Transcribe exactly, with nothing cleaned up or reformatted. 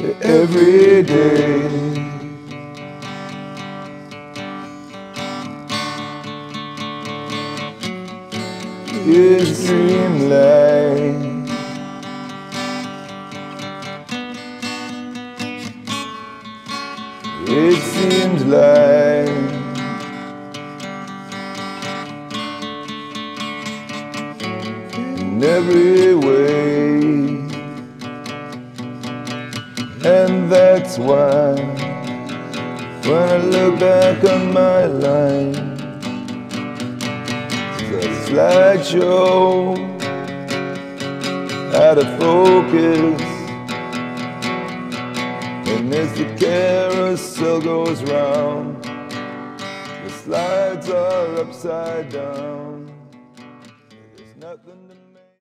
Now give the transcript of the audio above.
every day. It seemed like It seems like in every way, and that's why when I look back on my life, the slideshow out of focus. And as the carousel goes round, the slides are upside down.